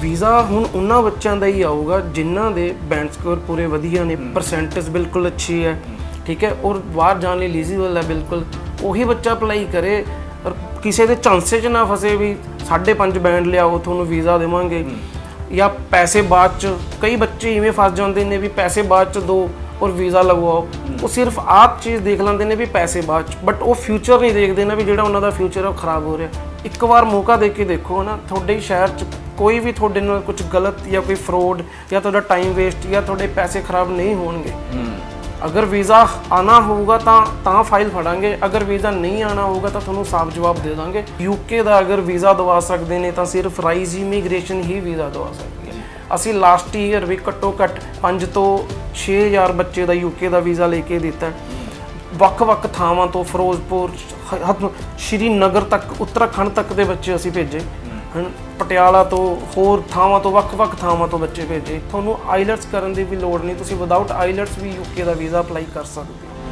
Visa ਹੁਣ ਉਹਨਾਂ ਬੱਚਿਆਂ ਦਾ ਹੀ ਆਊਗਾ ਜਿਨ੍ਹਾਂ ਦੇ ਬੈਂਡ ਸਕੋਰ ਪੂਰੇ ਵਧੀਆ ਨੇ, ਪਰਸੈਂਟੇਜ ਬਿਲਕੁਲ ਅੱਛੀ ਹੈ, ਠੀਕ ਹੈ, ਔਰ ਬਾਹਰ ਜਾਣ ਲਈ ਐਲੀਜੀਬਲ ਹੈ ਬਿਲਕੁਲ। ਉਹੀ ਬੱਚਾ ਅਪਲਾਈ ਕਰੇ ਔਰ ਕਿਸੇ ਦੇ ਚਾਂਸੇ 'ਚ ਨਾ ਫਸੇ ਵੀ 5.5 ਬੈਂਡ ਲਿਆਓ ਤੁਹਾਨੂੰ ਵੀਜ਼ਾ ਦੇਵਾਂਗੇ, ਜਾਂ ਪੈਸੇ ਬਾਅਦ 'ਚ। ਕਈ ਬੱਚੇ ਇਵੇਂ ਫਸ ਜਾਂਦੇ ਨੇ ਵੀ ਪੈਸੇ ਬਾਅਦ 'ਚ ਦਿਓ ਔਰ ਵੀਜ਼ਾ ਲਗਵਾਓ। ਉਹ ਸਿਰਫ ਆਪ ਚੀਜ਼ ਦੇਖ ਲੈਂਦੇ ਨੇ ਵੀ ਪੈਸੇ ਬਾਅਦ 'ਚ, ਬਟ ਉਹ ਫਿਊਚਰ ਨਹੀਂ ਦੇਖਦੇ ਨਾ ਵੀ ਜਿਹੜਾ ਉਹਨਾਂ ਦਾ ਫਿਊਚਰ ਹੈ ਉਹ ਖਰਾਬ ਹੋ ਰਿਹਾ। ਇੱਕ ਵਾਰ ਮੌਕਾ ਦੇ ਕੇ ਦੇਖੋ ਨਾ, ਤੁਹਾਡੇ ਸ਼ਹਿਰ 'ਚ ਕੋਈ ਵੀ ਤੁਹਾਡੇ ਨਾਲ ਕੁਝ ਗਲਤ ਜਾਂ ਕੋਈ ਫਰੋਡ ਜਾਂ ਤੁਹਾਡਾ ਟਾਈਮ ਵੇਸਟ ਜਾਂ ਤੁਹਾਡੇ ਪੈਸੇ ਖਰਾਬ ਨਹੀਂ ਹੋਣਗੇ। ਅਗਰ ਵੀਜ਼ਾ ਆਉਣਾ ਹੋਊਗਾ ਤਾਂ ਫਾਈਲ ਫੜਾਂਗੇ, ਅਗਰ ਵੀਜ਼ਾ ਨਹੀਂ ਆਉਣਾ ਹੋਊਗਾ ਤਾਂ ਤੁਹਾਨੂੰ ਸਾਫ਼ ਜਵਾਬ ਦੇ ਦਾਂਗੇ। ਯੂਕੇ ਦਾ ਅਗਰ ਵੀਜ਼ਾ ਦਵਾ ਸਕਦੇ ਨੇ ਤਾਂ ਸਿਰਫ ਰਾਈਜ਼ ਇਮੀਗ੍ਰੇਸ਼ਨ ਹੀ ਵੀਜ਼ਾ ਦਵਾ ਸਕਦੀ ਹੈ। ਅਸੀਂ ਲਾਸਟ ਈਅਰ ਵੀ ਘੱਟੋ ਘੱਟ 5 ਤੋਂ 6000 ਬੱਚੇ ਦਾ ਯੂਕੇ ਦਾ ਵੀਜ਼ਾ ਲੈ ਕੇ ਦਿੱਤਾ। ਵੱਖ-ਵੱਖ ਥਾਵਾਂ ਤੋਂ ਫਿਰੋਜ਼ਪੁਰ, ਸ਼੍ਰੀਨਗਰ ਤੱਕ, ਉੱਤਰਾਖੰਡ ਤੱਕ ਦੇ ਬੱਚੇ ਅਸੀਂ ਭੇਜੇ ਹਨ, ਪਟਿਆਲਾ ਤੋਂ, ਹੋਰ ਥਾਵਾਂ ਤੋਂ, ਵੱਖ-ਵੱਖ ਥਾਵਾਂ ਤੋਂ ਬੱਚੇ ਭੇਜੇ। ਤੁਹਾਨੂੰ ਆਈਲੈਟਸ ਕਰਨ ਦੀ ਵੀ ਲੋੜ ਨਹੀਂ, ਤੁਸੀਂ ਵਿਦਆਊਟ ਆਈਲੈਟਸ ਵੀ ਯੂਕੇ ਦਾ ਵੀਜ਼ਾ ਅਪਲਾਈ ਕਰ ਸਕਦੇ ਹੋ।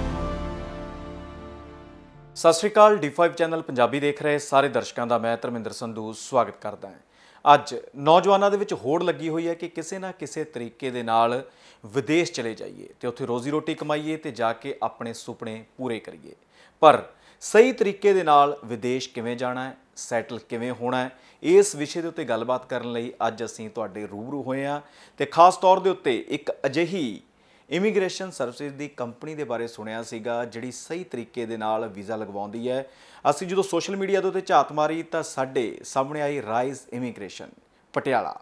ਸਤਿ ਸ਼੍ਰੀ ਅਕਾਲ। D5 ਚੈਨਲ ਪੰਜਾਬੀ ਦੇਖ ਰਹੇ ਸਾਰੇ ਦਰਸ਼ਕਾਂ ਦਾ ਮੈਂ ਧਰਮਿੰਦਰ ਸੰਧੂ ਸਵਾਗਤ ਕਰਦਾ ਹਾਂ। ਅੱਜ ਨੌਜਵਾਨਾਂ ਦੇ ਵਿੱਚ ਹੋੜ ਲੱਗੀ ਹੋਈ ਹੈ ਕਿ ਕਿਸੇ ਨਾ ਕਿਸੇ ਤਰੀਕੇ ਦੇ ਨਾਲ ਵਿਦੇਸ਼ ਚਲੇ ਜਾਈਏ ਤੇ ਉੱਥੇ ਰੋਜ਼ੀ ਰੋਟੀ ਕਮਾਈਏ ਤੇ ਜਾ ਕੇ ਆਪਣੇ ਸੁਪਨੇ ਪੂਰੇ ਕਰੀਏ। ਪਰ ਸਹੀ ਤਰੀਕੇ ਦੇ ਨਾਲ ਵਿਦੇਸ਼ ਕਿਵੇਂ ਜਾਣਾ ਹੈ, ਸੈਟਲ ਕਿਵੇਂ ਹੋਣਾ ਹੈ, ਇਸ ਵਿਸ਼ੇ ਦੇ ਉੱਤੇ ਗੱਲਬਾਤ ਕਰਨ ਲਈ ਅੱਜ ਅਸੀਂ ਤੁਹਾਡੇ ਰੂਬਰੂ ਹੋਏ ਹਾਂ। ਤੇ ਖਾਸ ਤੌਰ ਦੇ ਉੱਤੇ ਇੱਕ ਅਜਿਹੀ ਇਮੀਗ੍ਰੇਸ਼ਨ ਸਰਵਿਸਿਜ਼ ਦੀ ਕੰਪਨੀ ਦੇ ਬਾਰੇ ਸੁਣਿਆ ਸੀਗਾ ਜਿਹੜੀ ਸਹੀ ਤਰੀਕੇ ਦੇ ਨਾਲ ਵੀਜ਼ਾ ਲਗਵਾਉਂਦੀ ਹੈ। ਅਸੀਂ ਜਦੋਂ ਸੋਸ਼ਲ ਮੀਡੀਆ ਦੇ ਉੱਤੇ ਝਾਤ ਮਾਰੀ ਤਾਂ ਸਾਡੇ ਸਾਹਮਣੇ ਆਈ ਰਾਈਜ਼ ਇਮੀਗ੍ਰੇਸ਼ਨ ਪਟਿਆਲਾ।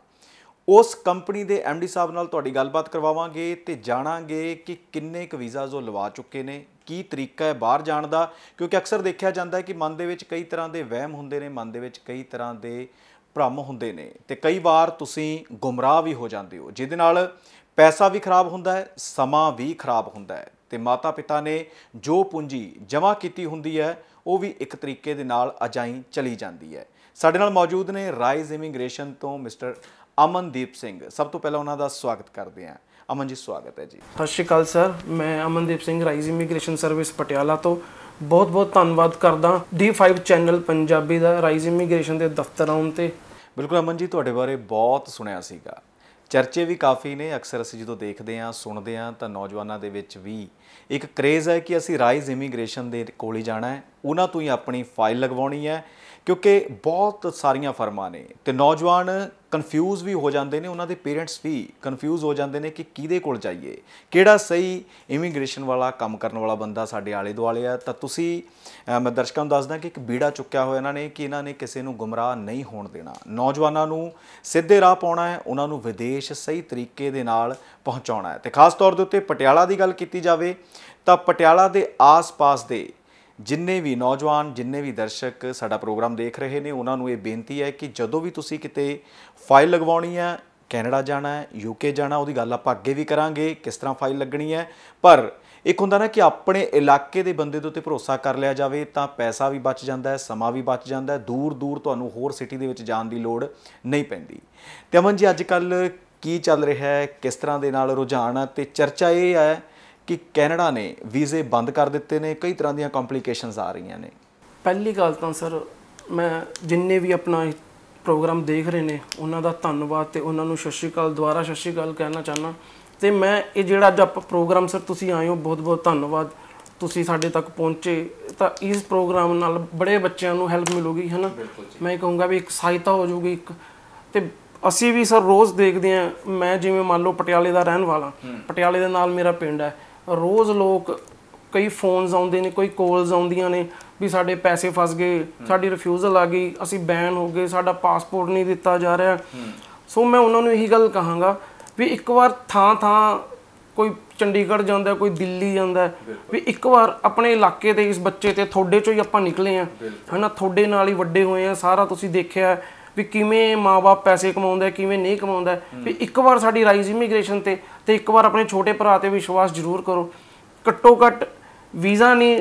ਉਸ ਕੰਪਨੀ ਦੇ MD ਸਾਹਿਬ ਨਾਲ ਤੁਹਾਡੀ ਗੱਲਬਾਤ ਕਰਵਾਵਾਂਗੇ ਤੇ ਜਾਣਾਂਗੇ ਕਿ ਕਿੰਨੇ ਕੁ ਵੀਜ਼ਾ ਜੋ ਲਵਾ ਚੁੱਕੇ ਨੇ, ਕੀ ਤਰੀਕਾ ਹੈ ਬਾਹਰ ਜਾਣ ਦਾ। ਕਿਉਂਕਿ ਅਕਸਰ ਦੇਖਿਆ ਜਾਂਦਾ ਹੈ ਕਿ ਮਨ ਦੇ ਵਿੱਚ ਕਈ ਤਰ੍ਹਾਂ ਦੇ ਵਹਿਮ ਹੁੰਦੇ ਨੇ, ਮਨ ਦੇ ਵਿੱਚ ਕਈ ਤਰ੍ਹਾਂ ਦੇ ਭਰਮ ਹੁੰਦੇ ਨੇ ਤੇ ਕਈ ਵਾਰ ਤੁਸੀਂ ਗੁੰਮਰਾਹ ਵੀ ਹੋ ਜਾਂਦੇ ਹੋ, ਜਿਹਦੇ ਨਾਲ ਪੈਸਾ ਵੀ ਖਰਾਬ ਹੁੰਦਾ ਹੈ, ਸਮਾਂ ਵੀ ਖਰਾਬ ਹੁੰਦਾ ਹੈ ਤੇ ਮਾਤਾ ਪਿਤਾ ਨੇ ਜੋ ਪੂੰਜੀ ਜਮ੍ਹਾਂ ਕੀਤੀ ਹੁੰਦੀ ਹੈ ਉਹ ਵੀ ਇੱਕ ਤਰੀਕੇ ਦੇ ਨਾਲ ਅਜਾਈਂ ਚਲੀ ਜਾਂਦੀ ਹੈ। ਸਾਡੇ ਨਾਲ ਮੌਜੂਦ ਨੇ ਰਾਈਜ਼ ਇਮੀਗ੍ਰੇਸ਼ਨ ਤੋਂ ਮਿਸਟਰ ਅਮਨਦੀਪ ਸਿੰਘ। ਸਭ ਤੋਂ ਪਹਿਲਾਂ ਉਹਨਾਂ ਦਾ ਸਵਾਗਤ ਕਰਦੇ ਹਾਂ। ਅਮਨ ਜੀ, ਸਵਾਗਤ ਹੈ ਜੀ। ਸਤਿ ਸ਼੍ਰੀ ਅਕਾਲ ਸਰ, ਮੈਂ Amandeep Singh, rise immigration service Patiala ਤੋਂ ਬਹੁਤ ਧੰਨਵਾਦ ਕਰਦਾ D5 ਚੈਨਲ ਪੰਜਾਬੀ ਦਾ ਰਾਈਜ਼ ਇਮੀਗ੍ਰੇਸ਼ਨ ਦੇ ਦਫ਼ਤਰ ਆਉਣ ਤੇ। ਬਿਲਕੁਲ ਅਮਨ ਜੀ, ਤੁਹਾਡੇ ਬਾਰੇ ਬਹੁਤ ਸੁਣਿਆ ਸੀਗਾ, ਚਰਚੇ ਵੀ ਕਾਫੀ ਨੇ। ਅਕਸਰ ਅਸੀਂ ਜਦੋਂ ਦੇਖਦੇ ਹਾਂ, ਸੁਣਦੇ ਹਾਂ ਤਾਂ ਨੌਜਵਾਨਾਂ ਦੇ ਵਿੱਚ ਵੀ ਇੱਕ ਕਰੇਜ਼ ਹੈ ਕਿ ਅਸੀਂ ਰਾਈਜ਼ ਇਮੀਗ੍ਰੇਸ਼ਨ ਦੇ ਕੋਲ ਹੀ ਜਾਣਾ ਹੈ, ਉਹਨਾਂ ਤੋਂ ਹੀ ਆਪਣੀ ਫਾਈਲ ਲਗਵਾਉਣੀ ਹੈ। ਕਿਉਂਕਿ ਬਹੁਤ ਸਾਰੀਆਂ ਫਰਮਾਂ ਨੇ ਤੇ ਨੌਜਵਾਨ ਕਨਫਿਊਜ਼ ਵੀ ਹੋ ਜਾਂਦੇ ਨੇ, ਉਹਨਾਂ ਦੇ ਪੇਰੈਂਟਸ ਵੀ ਕਨਫਿਊਜ਼ ਹੋ ਜਾਂਦੇ ਨੇ ਕਿ ਕਿਹਦੇ ਕੋਲ ਜਾਈਏ, ਕਿਹੜਾ ਸਹੀ ਇਮੀਗ੍ਰੇਸ਼ਨ ਵਾਲਾ ਕੰਮ ਕਰਨ ਵਾਲਾ ਬੰਦਾ ਸਾਡੇ ਆਲੇ ਦੁਆਲੇ ਆ। ਤਾਂ ਤੁਸੀਂ, ਮੈਂ ਦਰਸ਼ਕਾਂ ਨੂੰ ਦੱਸਦਾ ਕਿ ਇੱਕ ਬੀੜਾ ਚੁੱਕਿਆ ਹੋਇਆ ਇਹਨਾਂ ਨੇ ਕਿ ਇਹਨਾਂ ਨੇ ਕਿਸੇ ਨੂੰ ਗੁੰਮਰਾਹ ਨਹੀਂ ਹੋਣ ਦੇਣਾ, ਨੌਜਵਾਨਾਂ ਨੂੰ ਸਿੱਧੇ ਰਾਹ ਪਾਉਣਾ ਹੈ, ਉਹਨਾਂ ਨੂੰ ਵਿਦੇਸ਼ ਸਹੀ ਤਰੀਕੇ ਦੇ ਨਾਲ ਪਹੁੰਚਾਉਣਾ ਹੈ। ਤੇ ਖਾਸ ਤੌਰ ਦੇ ਉੱਤੇ ਪਟਿਆਲਾ ਦੀ ਗੱਲ ਕੀਤੀ ਜਾਵੇ ਤਾਂ ਪਟਿਆਲਾ ਦੇ ਆਸ-ਪਾਸ ਦੇ ਜਿੰਨੇ ਵੀ ਨੌਜਵਾਨ, ਜਿੰਨੇ ਵੀ ਦਰਸ਼ਕ ਸਾਡਾ ਪ੍ਰੋਗਰਾਮ ਦੇਖ ਰਹੇ ਨੇ, ਉਹਨਾਂ ਨੂੰ ਇਹ ਬੇਨਤੀ ਹੈ ਕਿ ਜਦੋਂ ਵੀ ਤੁਸੀਂ ਕਿਤੇ ਫਾਈਲ ਲਗਵਾਉਣੀ ਹੈ, ਕੈਨੇਡਾ ਜਾਣਾ ਹੈ, UK ਜਾਣਾ, ਉਹਦੀ ਗੱਲ ਆਪਾਂ ਅੱਗੇ ਵੀ ਕਰਾਂਗੇ ਕਿਸ ਤਰ੍ਹਾਂ ਫਾਈਲ ਲੱਗਣੀ ਹੈ। ਪਰ ਇੱਕ ਹੁੰਦਾ ਨਾ ਕਿ ਆਪਣੇ ਇਲਾਕੇ ਦੇ ਬੰਦੇ ਦੇ ਉੱਤੇ ਭਰੋਸਾ ਕਰ ਲਿਆ ਜਾਵੇ ਤਾਂ ਪੈਸਾ ਵੀ ਬਚ ਜਾਂਦਾ ਹੈ, ਸਮਾਂ ਵੀ ਬਚ ਜਾਂਦਾ ਹੈ, ਦੂਰ ਤੁਹਾਨੂੰ ਹੋਰ ਸਿਟੀ ਦੇ ਵਿੱਚ ਜਾਣ ਦੀ ਲੋੜ ਨਹੀਂ ਪੈਂਦੀ। ਤੇ ਅਮਨ ਜੀ, ਅੱਜ ਕੱਲ੍ਹ ਕੀ ਚੱਲ ਰਿਹਾ ਹੈ, ਕਿਸ ਤਰ੍ਹਾਂ ਦੇ ਨਾਲ ਰੁਝਾਨ ਹੈ? ਤੇ ਚਰਚਾ ਇਹ ਹੈ ਕਿ ਕੈਨੇਡਾ ਨੇ ਵੀਜ਼ੇ ਬੰਦ ਕਰ ਦਿੱਤੇ ਨੇ, ਕਈ ਤਰ੍ਹਾਂ ਦੀਆਂ ਕੰਪਲੀਕੇਸ਼ਨਸ ਆ ਰਹੀਆਂ ਨੇ। ਪਹਿਲੀ ਗੱਲ ਤਾਂ ਸਰ, ਮੈਂ ਜਿੰਨੇ ਵੀ ਆਪਣਾ ਪ੍ਰੋਗਰਾਮ ਦੇਖ ਰਹੇ ਨੇ ਉਹਨਾਂ ਦਾ ਧੰਨਵਾਦ ਤੇ ਉਹਨਾਂ ਨੂੰ ਸਤਿ ਸ਼੍ਰੀ ਅਕਾਲ, ਦੁਬਾਰਾ ਸਤਿ ਸ਼੍ਰੀ ਅਕਾਲ ਕਹਿਣਾ ਚਾਹੁੰਦਾ। ਤੇ ਮੈਂ ਇਹ ਜਿਹੜਾ ਅੱਜ ਆਪਾਂ ਪ੍ਰੋਗਰਾਮ, ਸਰ ਤੁਸੀਂ ਆਏ ਹੋ, ਬਹੁਤ ਧੰਨਵਾਦ, ਤੁਸੀਂ ਸਾਡੇ ਤੱਕ ਪਹੁੰਚੇ। ਤਾਂ ਇਸ ਪ੍ਰੋਗਰਾਮ ਨਾਲ ਬੜੇ ਬੱਚਿਆਂ ਨੂੰ ਹੈਲਪ ਮਿਲੂਗੀ, ਹੈ ਨਾ। ਮੈਂ ਕਹੂੰਗਾ ਵੀ ਇੱਕ ਸਹਾਇਤਾ ਹੋ ਜਾਊਗੀ ਇੱਕ। ਤੇ ਅਸੀਂ ਵੀ ਸਰ ਰੋਜ਼ ਦੇਖਦੇ ਹਾਂ, ਮੈਂ ਜਿਵੇਂ ਮੰਨ ਲਓ ਪਟਿਆਲੇ ਦਾ ਰਹਿਣ ਵਾਲਾ, ਪਟਿਆਲੇ ਦੇ ਨਾਲ ਮੇਰਾ ਪਿੰਡ ਹੈ, ਰੋਜ਼ ਲੋਕ ਕਈ ਫੋਨਸ ਆਉਂਦੇ ਨੇ, ਕੋਈ ਕਾਲਸ ਆਉਂਦੀਆਂ ਨੇ ਵੀ ਸਾਡੇ ਪੈਸੇ ਫਸ ਗਏ, ਸਾਡੀ ਰਿਫਿਊਜ਼ਲ ਆ ਗਈ, ਅਸੀਂ ਬੈਨ ਹੋ ਗਏ, ਸਾਡਾ ਪਾਸਪੋਰਟ ਨਹੀਂ ਦਿੱਤਾ ਜਾ ਰਿਹਾ। ਸੋ ਮੈਂ ਉਹਨਾਂ ਨੂੰ ਇਹੀ ਗੱਲ ਕਹਾਂਗਾ ਵੀ ਇੱਕ ਵਾਰ ਥਾਂ ਕੋਈ ਚੰਡੀਗੜ੍ਹ ਜਾਂਦਾ, ਕੋਈ ਦਿੱਲੀ ਜਾਂਦਾ, ਵੀ ਇੱਕ ਵਾਰ ਆਪਣੇ ਇਲਾਕੇ ਦੇ ਇਸ ਬੱਚੇ ਤੇ, ਤੁਹਾਡੇ ਚੋਂ ਹੀ ਆਪਾਂ ਨਿਕਲੇ ਹਾਂ, ਹੈ ਨਾ, ਤੁਹਾਡੇ ਨਾਲ ਹੀ ਵੱਡੇ ਹੋਏ ਆ, ਸਾਰਾ ਤੁਸੀਂ ਦੇਖਿਆ ਵੀ ਕਿਵੇਂ ਮਾਂ-ਬਾਪ ਪੈਸੇ ਕਮਾਉਂਦਾ, ਕਿਵੇਂ ਨਹੀਂ ਕਮਾਉਂਦਾ। ਵੀ ਇੱਕ ਵਾਰ ਸਾਡੀ ਰਾਈਜ਼ ਇਮੀਗ੍ਰੇਸ਼ਨ ਤੇ ਇੱਕ ਵਾਰ ਆਪਣੇ ਛੋਟੇ ਭਰਾ ਤੇ ਵਿਸ਼ਵਾਸ ਜ਼ਰੂਰ ਕਰੋ। ਘੱਟੋ ਘੱਟ ਵੀਜ਼ਾ ਨਹੀਂ,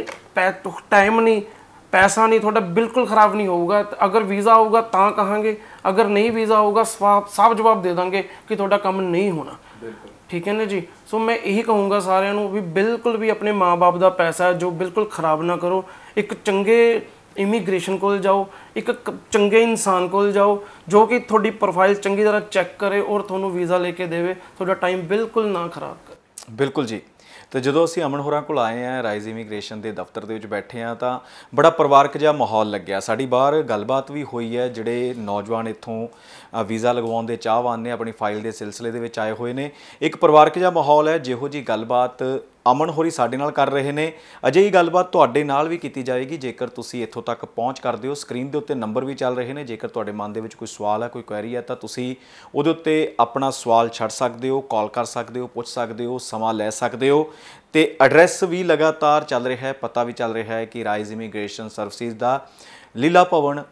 ਟਾਈਮ ਨਹੀਂ, ਪੈਸਾ ਨਹੀਂ, ਤੁਹਾਡਾ ਬਿਲਕੁਲ ਖ਼ਰਾਬ ਨਹੀਂ ਹੋਊਗਾ। ਅਗਰ ਵੀਜ਼ਾ ਆਊਗਾ ਤਾਂ ਕਹਾਂਗੇ, ਅਗਰ ਨਹੀਂ ਵੀਜ਼ਾ ਆਊਗਾ ਸਾਫ਼ ਜਵਾਬ ਦੇ ਦਾਂਗੇ ਕਿ ਤੁਹਾਡਾ ਕੰਮ ਨਹੀਂ ਹੋਣਾ। ਠੀਕ ਹੈ ਨਾ ਜੀ। ਸੋ ਮੈਂ ਇਹੀ ਕਹੂੰਗਾ ਸਾਰਿਆਂ ਨੂੰ ਵੀ ਬਿਲਕੁਲ ਵੀ ਆਪਣੇ ਮਾਂ-ਬਾਪ ਦਾ ਪੈਸਾ ਜੋ ਬਿਲਕੁਲ ਖ਼ਰਾਬ ਨਾ ਕਰੋ। ਇੱਕ ਚੰਗੇ ਇਮੀਗ੍ਰੇਸ਼ਨ ਕੋਲ ਜਾਓ, ਇੱਕ ਚੰਗੇ ਇਨਸਾਨ ਕੋਲ ਜਾਓ ਜੋ ਕਿ ਤੁਹਾਡੀ ਪ੍ਰੋਫਾਈਲ ਚੰਗੀ ਤਰ੍ਹਾਂ ਚੈੱਕ ਕਰੇ ਔਰ ਤੁਹਾਨੂੰ ਵੀਜ਼ਾ ਲੈ ਕੇ ਦੇਵੇ, ਤੁਹਾਡਾ ਟਾਈਮ ਬਿਲਕੁਲ ਨਾ ਖਰਾਬ ਕਰੇ। ਬਿਲਕੁਲ ਜੀ। ਤੇ ਜਦੋਂ ਅਸੀਂ ਅਮਨ ਹੋਰਾਂ ਕੋਲ ਆਏ ਹਾਂ, ਰਾਈਜ਼ ਇਮੀਗ੍ਰੇਸ਼ਨ ਦੇ ਦਫ਼ਤਰ ਦੇ ਵਿੱਚ ਬੈਠੇ ਹਾਂ, ਤਾਂ ਬੜਾ ਪਰਿਵਾਰਕ ਜਿਹਾ ਮਾਹੌਲ ਲੱਗਿਆ। ਸਾਡੀ ਬਾਹਰ ਗੱਲਬਾਤ ਵੀ ਹੋਈ ਹੈ, ਜਿਹੜੇ ਨੌਜਵਾਨ ਇੱਥੋਂ ਵੀਜ਼ਾ ਲਗਵਾਉਣ ਦੇ ਚਾਹਵਾਨ ਨੇ, ਆਪਣੀ ਫਾਈਲ ਦੇ ਸਿਲਸਿਲੇ ਦੇ ਵਿੱਚ ਆਏ ਹੋਏ ਨੇ। ਇੱਕ ਪਰਿਵਾਰਕ ਜਿਹਾ ਮਾਹੌਲ ਹੈ। ਜਿਹੋ ਜਿਹੀ ਗੱਲਬਾਤ ਅਮਨ ਹੋਰੀ ਸਾਡੇ ਨਾਲ ਕਰ ਰਹੇ ਨੇ, ਅਜਿਹੀ ਗੱਲਬਾਤ ਤੁਹਾਡੇ ਨਾਲ ਵੀ ਕੀਤੀ ਜਾਏਗੀ ਜੇਕਰ ਤੁਸੀਂ ਇੱਥੋਂ ਤੱਕ ਪਹੁੰਚ ਕਰਦੇ ਹੋ। ਸਕਰੀਨ ਦੇ ਉੱਤੇ ਨੰਬਰ ਵੀ ਚੱਲ ਰਹੇ ਨੇ, ਜੇਕਰ ਤੁਹਾਡੇ ਮਨ ਦੇ ਵਿੱਚ ਕੋਈ ਸਵਾਲ ਹੈ, ਕੋਈ ਕੁਐਰੀ ਹੈ, ਤਾਂ ਤੁਸੀਂ ਉਹਦੇ ਉੱਤੇ ਆਪਣਾ ਸਵਾਲ ਛੱਡ ਸਕਦੇ ਹੋ, ਕਾਲ ਕਰ ਸਕਦੇ ਹੋ, ਪੁੱਛ ਸਕਦੇ ਹੋ, ਸਮਾਂ ਲੈ ਸਕਦੇ ਹੋ। ਤੇ ਐਡਰੈਸ ਵੀ ਲਗਾਤਾਰ ਚੱਲ ਰਿਹਾ ਹੈ, ਪਤਾ ਵੀ ਚੱਲ ਰਿਹਾ ਹੈ ਕਿ ਰਾਈਜ਼ ਇਮੀਗ੍ਰੇਸ਼ਨ ਸਰਵਿਸਿਜ਼ ਦਾ ਲੀਲਾ ਭਵਨ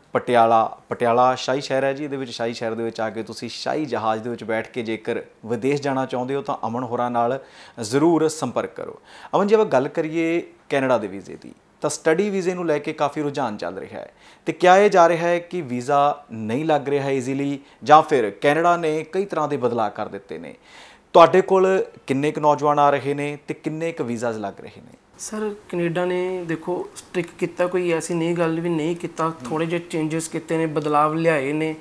ਪਟਿਆਲਾ ਸ਼ਾਹੀ ਸ਼ਹਿਰ ਹੈ ਜੀ। ਇਹਦੇ ਵਿੱਚ ਸ਼ਾਹੀ ਸ਼ਹਿਰ ਦੇ ਵਿੱਚ ਆ ਕੇ ਤੁਸੀਂ ਸ਼ਾਹੀ ਜਹਾਜ਼ ਦੇ ਵਿੱਚ ਬੈਠ ਕੇ ਜੇਕਰ ਵਿਦੇਸ਼ ਜਾਣਾ ਚਾਹੁੰਦੇ ਹੋ ਤਾਂ ਅਮਨ ਹੋਰਾਂ ਨਾਲ ਜ਼ਰੂਰ ਸੰਪਰਕ ਕਰੋ। ਅਮਨ ਜੀ, ਆਪਾਂ ਗੱਲ ਕਰੀਏ ਕੈਨੇਡਾ ਦੇ ਵੀਜ਼ੇ ਦੀ, ਤਾਂ ਸਟੱਡੀ ਵੀਜ਼ੇ ਨੂੰ ਲੈ ਕੇ ਕਾਫੀ ਰੁਝਾਨ ਚੱਲ ਰਿਹਾ ਹੈ। ਤੇ ਕਿਹਾ ਇਹ ਜਾ ਰਿਹਾ ਹੈ ਕਿ ਵੀਜ਼ਾ ਨਹੀਂ ਲੱਗ ਰਿਹਾ ਈਜ਼ੀਲੀ, ਜਾਂ ਫਿਰ ਕੈਨੇਡਾ ਨੇ ਕਈ ਤਰ੍ਹਾਂ ਦੇ ਬਦਲਾਅ ਕਰ ਦਿੱਤੇ ਨੇ। ਤੁਹਾਡੇ ਕੋਲ ਕਿੰਨੇ ਕੁ ਨੌਜਵਾਨ ਆ ਰਹੇ ਨੇ ਤੇ ਕਿੰਨੇ ਕੁ ਵੀਜ਼ਾਜ਼ ਲੱਗ ਰਹੇ ਨੇ? ਸਰ ਕੈਨੇਡਾ ਨੇ ਦੇਖੋ ਸਟ੍ਰਿਕ ਕੀਤਾ, ਕੋਈ ਐਸੀ ਨਹੀਂ ਗੱਲ ਵੀ ਨਹੀਂ ਕੀਤਾ, ਥੋੜੇ ਜਿਹੇ ਚੇਂਜਸ ਕੀਤੇ ਨੇ, ਬਦਲਾਵ ਲਿਆਏ ਨੇ।